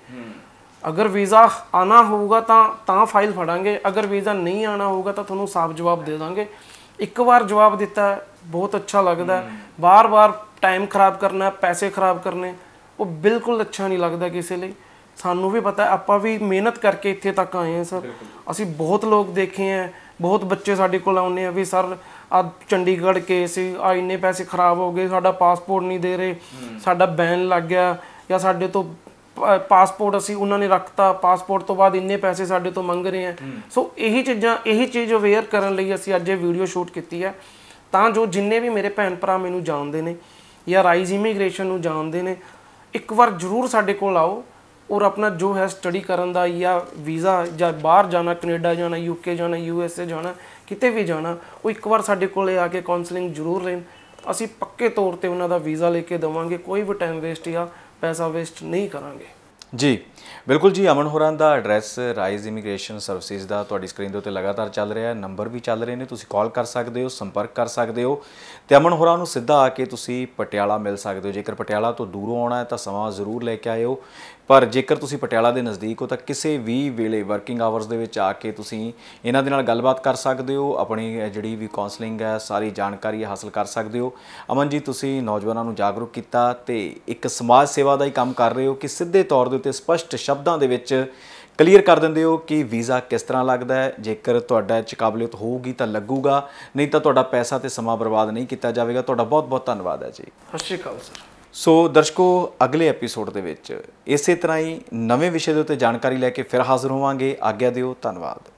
ਅਗਰ ਵੀਜ਼ਾ ਆਣਾ ਹੋਊਗਾ ਤਾਂ ਫਾਈਲ ਫੜਾਂਗੇ, ਅਗਰ ਵੀਜ਼ਾ ਨਹੀਂ ਆਣਾ ਹੋਊਗਾ ਤਾਂ ਤੁਹਾਨੂੰ ਸਾਫ਼ ਜਵਾਬ ਦੇ ਦਾਂਗੇ। ਇੱਕ ਵਾਰ ਜਵਾਬ ਦਿੱਤਾ ਬਹੁਤ ਅੱਛਾ ਲੱਗਦਾ, ਬਾਰ-ਬਾਰ ਟਾਈਮ ਖਰਾਬ ਕਰਨਾ, ਪੈਸੇ ਖਰਾਬ ਕਰਨੇ ਉਹ ਬਿਲਕੁਲ ਅੱਛਾ ਨਹੀਂ ਲੱਗਦਾ ਕਿਸੇ ਲਈ। ਸਾਨੂੰ ਵੀ ਪਤਾ ਆਪਾਂ ਵੀ ਮਿਹਨਤ ਕਰਕੇ ਇੱਥੇ ਤੱਕ ਆਏ ਹਾਂ ਸਰ। ਅਸੀਂ ਬਹੁਤ ਲੋਕ ਦੇਖੇ ਹੈ, ਬਹੁਤ ਬੱਚੇ ਸਾਡੇ ਕੋਲ ਆਉਂਦੇ ਆ ਵੀ ਸਰ ਆ ਚੰਡੀਗੜ੍ਹ ਕੇ ਸੀ ਆ ਇੰਨੇ ਪੈਸੇ ਖਰਾਬ ਹੋ ਗਏ, ਸਾਡਾ ਪਾਸਪੋਰਟ ਨਹੀਂ ਦੇ ਰਹੇ, ਸਾਡਾ ਬੈਨ ਲੱਗ ਗਿਆ, ਜਾਂ ਸਾਡੇ ਤੋਂ ਪਾਸਪੋਰਟ ਅਸੀਂ ਉਹਨਾਂ ਨੇ ਰੱਖਤਾ, ਪਾਸਪੋਰਟ ਤੋਂ ਬਾਅਦ ਇੰਨੇ ਪੈਸੇ ਸਾਡੇ ਤੋਂ ਮੰਗ ਰਹੇ ਆ। ਸੋ ਇਹੀ ਚੀਜ਼ ਅਵੇਅਰ ਕਰਨ ਲਈ ਅਸੀਂ ਅੱਜ ਇਹ ਵੀਡੀਓ ਸ਼ੂਟ ਕੀਤੀ ਹੈ, ਤਾਂ ਜੋ ਜਿੰਨੇ ਵੀ ਮੇਰੇ ਭੈਣ ਭਰਾ ਮੈਨੂੰ ਜਾਣਦੇ ਨੇ ਜਾਂ ਰਾਈਜ਼ ਇਮੀਗ੍ਰੇਸ਼ਨ ਨੂੰ ਜਾਣਦੇ ਨੇ, ਇੱਕ ਵਾਰ ਜ਼ਰੂਰ ਸਾਡੇ ਕੋਲ ਆਓ ਔਰ ਆਪਣਾ ਜੋ ਹੈ ਸਟੱਡੀ ਕਰਨ ਦਾ ਜਾਂ ਵੀਜ਼ਾ ਜਾਂ ਬਾਹਰ ਜਾਣਾ, ਕੈਨੇਡਾ ਜਾਣਾ, UK ਜਾਣਾ, USA ਜਾਣਾ, ਕਿਤੇ ਵੀ ਜਾਣਾ, ਉਹ ਇੱਕ ਵਾਰ ਸਾਡੇ ਕੋਲੇ ਆ ਕੇ ਕਾਉਂਸਲਿੰਗ ਜ਼ਰੂਰ ਲੈਣ। ਅਸੀਂ ਪੱਕੇ ਤੌਰ ਤੇ ਉਹਨਾਂ ਦਾ ਵੀਜ਼ਾ ਲੈ ਕੇ ਦੇਵਾਂਗੇ, ਕੋਈ ਵੀ ਟਾਈਮ ਵੇਸਟ ਜਾਂ ਪੈਸਾ ਵੇਸਟ ਨਹੀਂ ਕਰਾਂਗੇ। ਜੀ ਬਿਲਕੁਲ ਜੀ। ਅਮਨ ਹੋਰਾਂ ਦਾ ਐਡਰੈਸ ਰਾਈਜ਼ ਇਮੀਗ੍ਰੇਸ਼ਨ ਸਰਵਿਸਿਜ਼ ਦਾ ਤੁਹਾਡੀ ਸਕਰੀਨ ਦੇ ਉੱਤੇ ਲਗਾਤਾਰ ਚੱਲ ਰਿਹਾ ਹੈ, ਨੰਬਰ ਵੀ ਚੱਲ ਰਹੇ ਨੇ, ਤੁਸੀਂ ਕਾਲ ਕਰ ਸਕਦੇ ਹੋ, ਸੰਪਰਕ ਕਰ ਸਕਦੇ ਹੋ ਤੇ ਅਮਨ ਹੋਰਾਂ ਨੂੰ ਸਿੱਧਾ ਆ ਕੇ ਤੁਸੀਂ ਪਟਿਆਲਾ ਮਿਲ ਸਕਦੇ ਹੋ। ਜੇਕਰ ਪਟਿਆਲਾ ਤੋਂ ਦੂਰੋਂ ਆਉਣਾ ਹੈ ਤਾਂ ਸਮਾਂ ਜ਼ਰੂਰ ਲੈ ਕੇ ਆਇਓ, ਪਰ ਜੇਕਰ ਤੁਸੀਂ ਪਟਿਆਲਾ ਦੇ ਨਜ਼ਦੀਕ ਹੋ ਤਾਂ ਕਿਸੇ ਵੀ ਵੇਲੇ ਵਰਕਿੰਗ ਆਵਰਸ ਦੇ ਵਿੱਚ ਆ ਕੇ ਤੁਸੀਂ ਇਹਨਾਂ ਦੇ ਨਾਲ ਗੱਲਬਾਤ ਕਰ ਸਕਦੇ ਹੋ, ਆਪਣੀ ਜਿਹੜੀ ਵੀ ਕਾਉਂਸਲਿੰਗ ਹੈ ਸਾਰੀ ਜਾਣਕਾਰੀ ਹਾਸਲ ਕਰ ਸਕਦੇ ਹੋ। ਅਮਨ ਜੀ, ਤੁਸੀਂ ਨੌਜਵਾਨਾਂ ਨੂੰ ਜਾਗਰੂਕ ਕੀਤਾ ਤੇ ਇੱਕ ਸਮਾਜ ਸੇਵਾ ਦਾ ਹੀ ਕੰਮ ਕਰ ਰਹੇ ਹੋ ਕਿ ਸਿੱਧੇ ਤੌਰ ਦੇ ਉੱਤੇ ਸਪਸ਼ਟ ਸ਼ਬਦਾਂ ਦੇ ਵਿੱਚ ਕਲੀਅਰ ਕਰ ਦਿੰਦੇ ਹੋ ਕਿ ਵੀਜ਼ਾ ਕਿਸ ਤਰ੍ਹਾਂ ਲੱਗਦਾ ਹੈ। ਜੇਕਰ ਤੁਹਾਡਾ 'ਚ ਕਾਬਲੀਅਤ ਹੋਊਗੀ ਤਾਂ ਲੱਗੂਗਾ, ਨਹੀਂ ਤਾਂ ਤੁਹਾਡਾ ਪੈਸਾ ਤੇ ਸਮਾਂ ਬਰਬਾਦ ਨਹੀਂ ਕੀਤਾ ਜਾਵੇਗਾ। ਤੁਹਾਡਾ ਬਹੁਤ ਬਹੁਤ ਧੰਨਵਾਦ ਹੈ ਜੀ। ਸਤਿ ਸ਼੍ਰੀ ਅਕਾਲ ਸਰ। ਸੋ ਦਰਸ਼ਕੋ, ਅਗਲੇ ਐਪੀਸੋਡ ਦੇ ਵਿੱਚ ਇਸੇ ਤਰ੍ਹਾਂ ਹੀ ਨਵੇਂ ਵਿਸ਼ੇ ਦੇ ਉੱਤੇ ਜਾਣਕਾਰੀ ਲੈ ਕੇ ਫਿਰ ਹਾਜ਼ਰ ਹੋਵਾਂਗੇ। ਆਗਿਆ ਦਿਓ। ਧੰਨਵਾਦ।